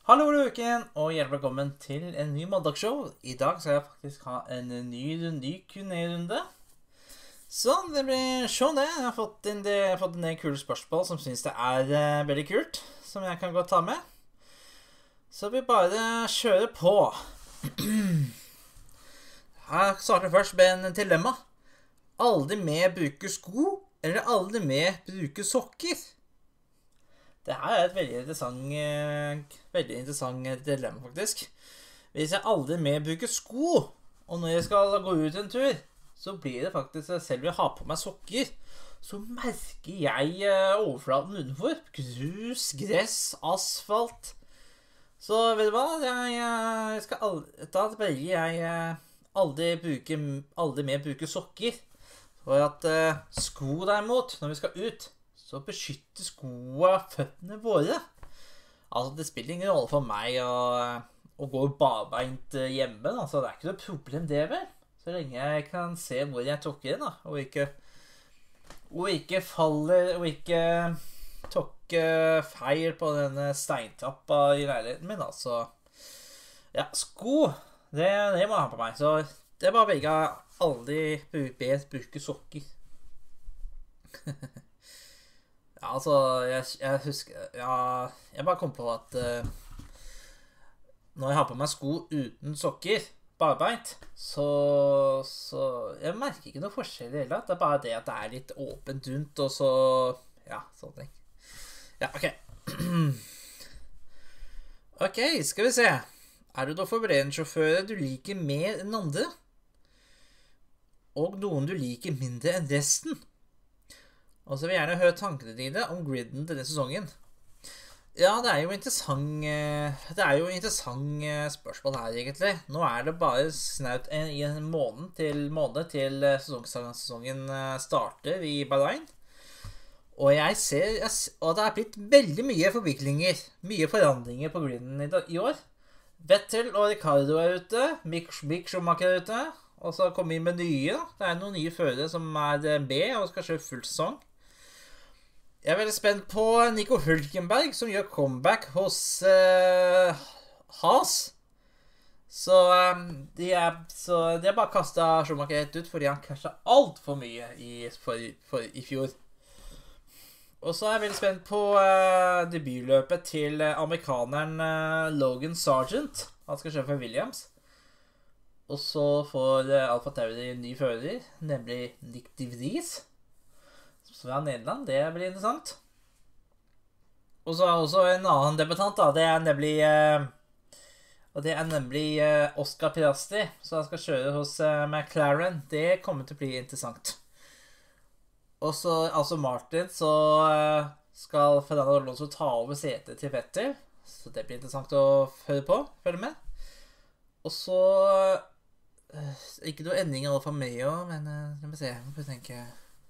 Hallo uken, og hjertelig velkommen til en ny mandagsshow. I dag skal jeg faktisk ha en ny Q&A-runde. Så det blir show det. Jeg har fått en del kule spørsmål som synes det er veldig kult, som jeg kan godt ta med. Så vi bare kjører på. Her starter først med en dilemma. Aldri mer bruke sko, eller aldri mer bruke sokker? Det her er et veldig interessant dilemma, faktisk. Hvis jeg aldri mer bruker sko, og når jeg skal gå ut en tur, så blir det faktisk selv ved å ha på meg sokker, så merker jeg overflaten utenfor. Grus, gress, asfalt. Så vet du hva? Da velger jeg aldri mer bruke sokker. For at sko derimot, når vi skal ut, så beskytter skoene føttene våre. Altså, det spiller ingen rolle for meg å gå barbeint hjemme, da. Så det er ikke noe problem det, vel. Så lenge jeg kan se hvor jeg tråkker inn, da. Og ikke tråkke feil på denne steintrappa i leiligheten min, da. Så, ja, sko, det må jeg ha på meg. Så det er bare å velge aldri bruke sokker. Ja, altså, jeg husker, ja, jeg bare kom på at når jeg har på meg sko uten sokker, barbeint, så jeg merker ikke noe forskjell i det hele tatt. Det er bare det at det er litt åpent rundt, og så, ja, sånne ting. Ja, ok. Ok, skal vi se. Er du da forberedelsessjåfører du liker mer enn andre? Og noen du liker mindre enn resten? Og så vil jeg gjerne høre tankene dine om griden denne sesongen. Ja, det er jo interessant spørsmål her, egentlig. Nå er det bare snaut en måned til sesongen starter i Bahrain. Og og det er blitt veldig mye forviklinger, mye forandringer på griden i år. Vettel og Ricardo er ute, Mick Schumacher er ute, og så kommer vi med nye. Det er noen nye førere som er B og skal kjøre full sesong. Jeg er veldig spent på Nico Hülkenberg, som gjør comeback hos Haas. Så de har bare kastet Schumacher helt ut, fordi han krasjet alt for mye i fjor. Og så er jeg veldig spent på debutløpet til amerikaneren Logan Sargent. Han skal kjøre for Williams. Og så får Alfa Tauri en ny fører, nemlig Nick de Vries. Så er Nederland, det blir interessant. Og så er også en annen debutant, da. Det er nemlig Oscar Piastri, så han skal kjøre hos McLaren. Det kommer til å bli interessant. Og så, altså Martin, så skal Fernando Alonso ta over setet til Vettel. Så det blir interessant å følge med. Og så ikke noe endring i Alfa Romeo, men la meg se, jeg må tenke.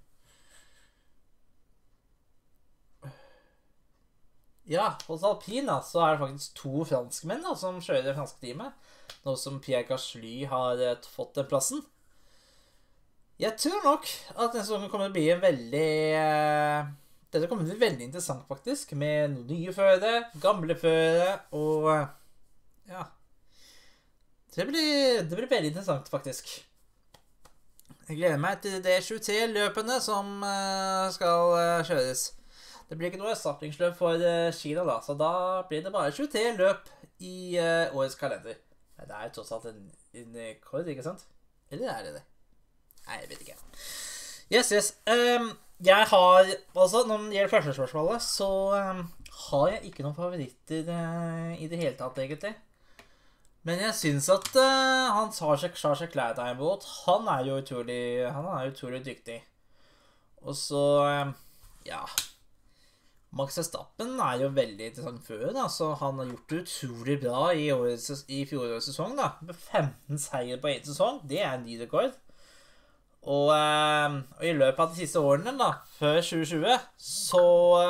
Ja, hos Alpine så er det faktisk 2 franskmenn da, som kjører det franske teamet. Nå som Pierre Gasly har fått den plassen. Jeg tror nok at denne sesongen kommer til å bli dette kommer til å bli veldig interessant faktisk, med noen nye førere, gamle førere, og ja. Det blir veldig interessant faktisk. Jeg gleder meg til det 23-løpene som skal kjøres. Det blir ikke noe startingsløp for Kina da, så da blir det bare 23 løp i årets kalender. Men det er jo tross alt en rekord, ikke sant? Eller er det det? Nei, jeg vet ikke. Yes. Jeg har, altså når det gjelder første spørsmålet, så har jeg ikke noen favoritter i det hele tatt, egentlig. Men jeg synes at han Charles Leclerc derimot, han er jo utrolig dyktig. Og så, ja... Max Verstappen er jo veldig interessant før, da, så han har gjort det utrolig bra i fjorårets sesong, da. Med 15 seier på en sesong, det er en ny rekord. Og i løpet av de siste årene, da, før 2020, så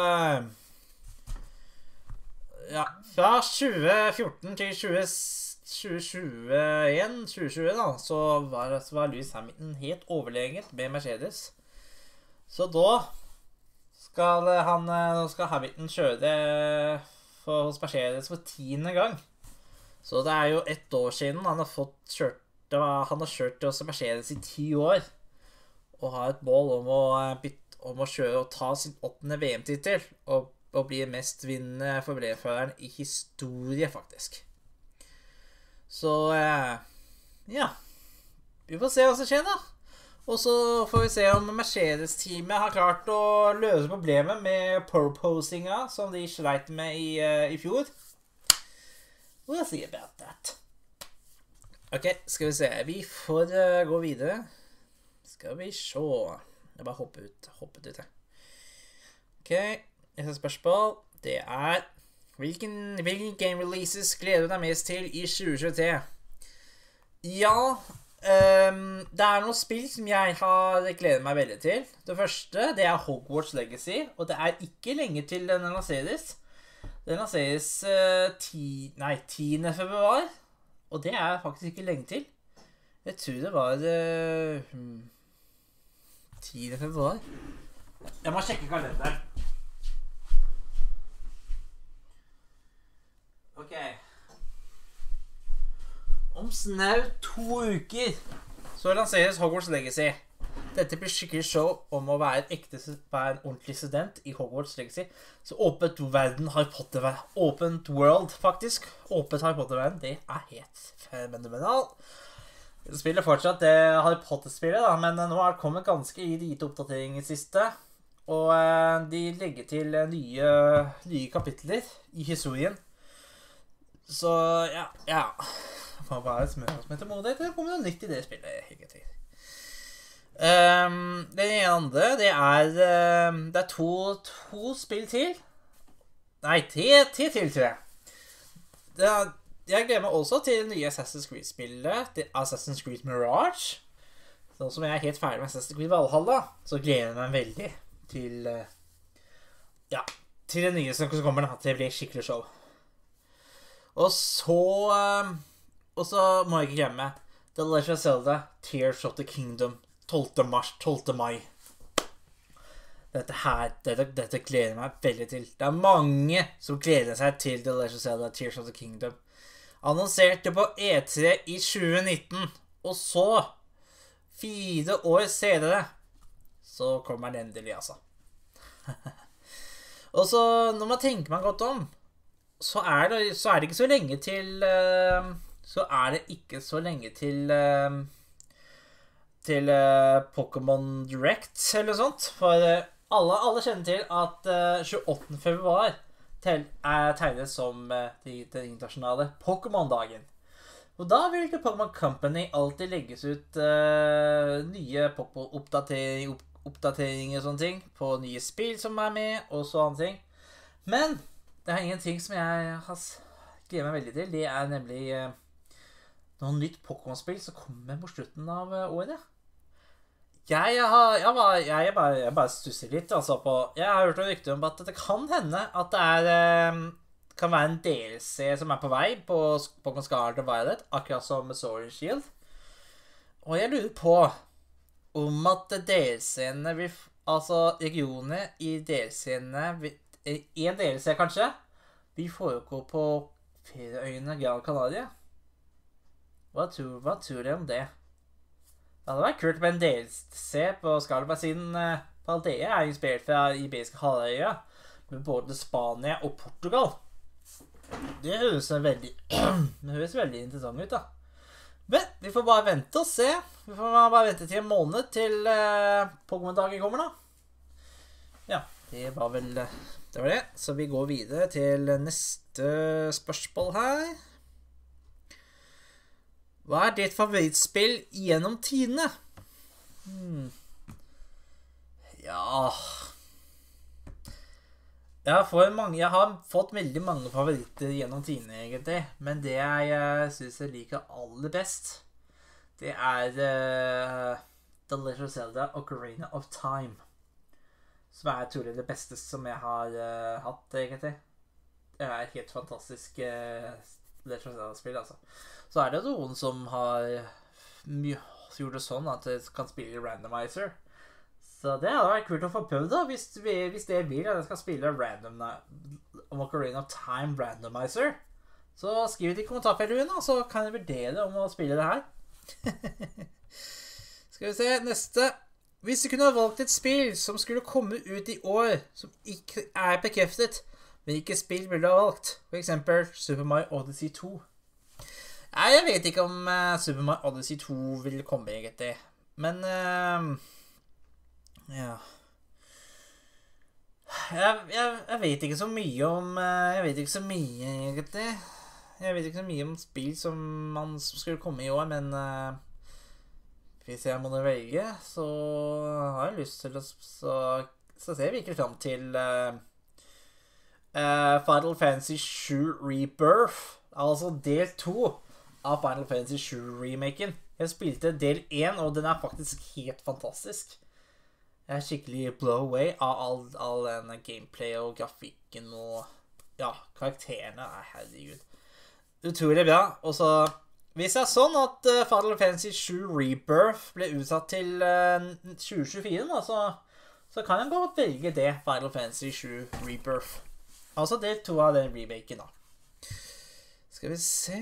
ja, fra 2014 til 2020 da, så var Lewis Hamilton helt overleget med Mercedes. Så da skal Hamilton kjøre hos Mercedes for 10. gang. Så det er jo 1 år siden han har kjørt hos Mercedes i 10 år. Og har et mål om å kjøre og ta sin 8. VM-titel. Og bli mest vinnende Formel 1-føreren i historie, faktisk. Så, ja. Vi får se hva som skjer da. Og så får vi se om Mercedes-teamet har klart å løse problemet med purposinga som de sleit med i fjor. We'll see about that. Ok, skal vi se. Vi får gå videre. Skal vi se. Jeg bare hoppet ut her. Ok, neste spørsmål. Det er hvilken game releases gleder du deg mest til i 2023? Ja, det er noen spill som jeg har gledet meg veldig til. Det første, det er Hogwarts Legacy, og det er ikke lenge til den lanseres. Den lanseres 10. februar, og det er faktisk ikke lenge til. Jeg tror det var 10. februar. Jeg må sjekke kalenderen. Ok. Om snaut 2 uker så lanseres Hogwarts Legacy. Dette blir skikkelig show om å være en ordentlig student i Hogwarts Legacy. Så åpent verden, Harry Potter-verden. Åpent world, faktisk. Åpent Harry Potter-verden, det er helt fenomenal. Jeg spiller fortsatt det Harry Potter-spillet, da, men nå har det kommet ganske lite oppdatering i siste. Og de legger til nye kapitler i historien. Så, ja. Man bare smør oss med tålmodighet. Det kommer noe nytt i det spillet, egentlig. Det andre, det er to spill til. Nei, tre til, tror jeg. Jeg gleder meg også til det nye Assassin's Creed-spillet, det Assassin's Creed Mirage. Nå som jeg er helt ferdig med Assassin's Creed Valhalla, så gleder jeg meg veldig til det nye som kommer da, til det blir skikkelig show. Og så må jeg ikke glemme The Legend of Zelda Tears of the Kingdom 12. mai. Dette gleder jeg meg veldig til. Det er mange som gleder seg til The Legend of Zelda Tears of the Kingdom. Annonserte på E3 i 2019. Og så, 4 år senere, så kommer den endelig, altså. Og så, når man tenker meg godt om, så er det ikke så lenge til Pokémon Direct eller noe sånt. For alle kjenner til at 28. februar er tegnet som den internasjonale Pokémon-dagen. Og da vil ikke Pokémon Company alltid legges ut nye oppdateringer og sånne ting på nye spill som er med og sånne ting. Men det er ingenting som jeg har gledet meg veldig til. Det er nemlig noe nytt Pokémon-spill som kommer mot slutten av året. Jeg bare stusser litt altså på. Jeg har hørt noe rykte om at det kan hende at det kan være en DLC som er på vei på Pokémon Scarlet og Violet, akkurat som med Sword and Shield. Og jeg lurer på om at DLC-ene altså regionene i DLC-ene en DLC kanskje vi foregår på ferieøyene Gran Canaria. Hva tror dere om det? Det hadde vært kult med en DLC på Scarlet, siden Paldea er inspirert fra Iberiske halvøya med både Spania og Portugal. Det høres veldig interessant ut da. Men vi får bare vente og se. Vi får bare vente til en måned til Pokémon-dagen kommer da. Ja, det var det. Så vi går videre til neste spørsmål her. Hva er ditt favorittspill gjennom tidene? Ja... Jeg har fått veldig mange favoritter gjennom tidene, egentlig. Men det jeg synes jeg liker aller best, det er The Legend of Zelda Ocarina of Time. Som er trolig det beste som jeg har hatt, egentlig. Det er et helt fantastisk Legend of Zelda-spill, altså. Så er det noen som har gjort det sånn at det kan spille randomizer. Så det hadde vært kult å få prøvd da, hvis det vil at jeg skal spille Ocarina of Time Randomizer. Så skriv det i kommentarfeltet, så kan jeg vurdere om å spille det her. Skal vi se, neste. Hvis du kunne ha valgt et spill som skulle komme ut i år, som ikke er bekreftet, hvilket spill ville du ha valgt? For eksempel Super Mario Odyssey 2. Nei, jeg vet ikke om Super Mario Odyssey 2 vil komme egentlig. Men, ja. Jeg vet ikke så mye om, jeg vet ikke så mye egentlig. Jeg vet ikke så mye om spill som skulle komme i år, men hvis jeg må velge, så har jeg lyst til å så ser jeg virkelig frem til Final Fantasy 7 Rebirth, altså del 2 av Final Fantasy 7-remaken. Jeg spilte del 1, og den er faktisk helt fantastisk. Jeg er skikkelig blow away av all den gameplay og grafikken og ja, karakterene. Herregud. Utrolig bra. Og så, hvis det er sånn at Final Fantasy 7 Rebirth ble utsatt til 2024, da, så kan jeg godt velge det, Final Fantasy 7 Rebirth. Altså del 2 av den remaken da. Skal vi se...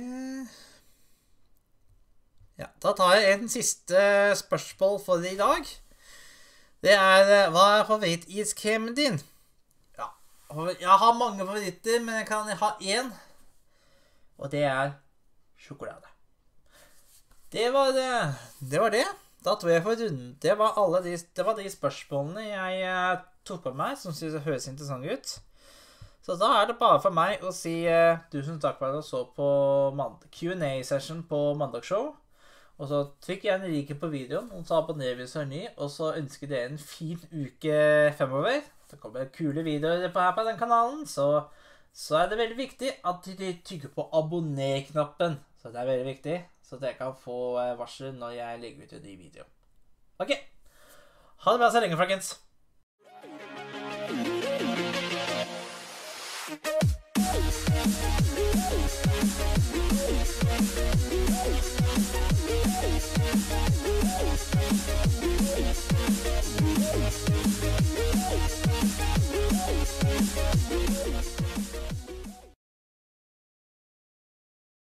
Ja, da tar jeg en siste spørsmål for i dag. Det er, hva er favorittiskremen din? Ja, jeg har mange favoritter, men jeg kan ha en. Og det er sjokolade. Det var det. Da tror jeg for runden. Det var de spørsmålene jeg tok på meg, som synes det høres interessant ut. Så da er det bare for meg å si tusen takk for at du så på Q&A-session på Mandagsshow. Og så trykk gjerne like på videoen, og så abonner hvis du er ny, og så ønsker dere en fin uke fremover. Det kommer kule videoer her på den kanalen, så er det veldig viktig at dere trykker på abonner-knappen. Så det er veldig viktig, så dere kan få varsel når jeg legger ut en ny video. Ok, ha det bra så lenge, folkens!